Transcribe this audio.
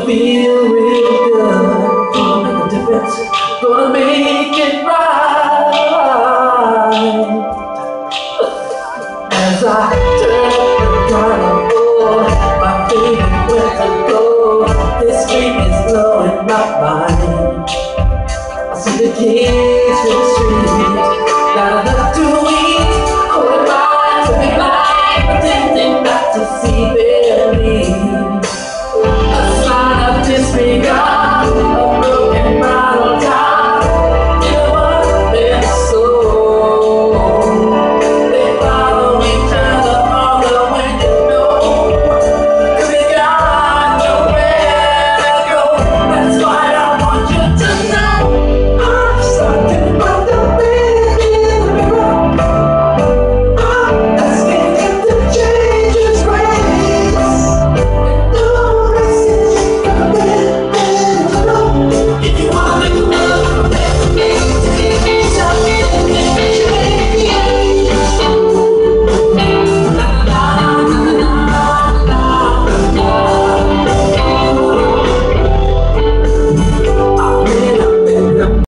feel real good. Gonna make a difference, gonna make it right. As I turn the corner, oh, my favorite where to go. This dream is blowing my mind. I see the kids in the street,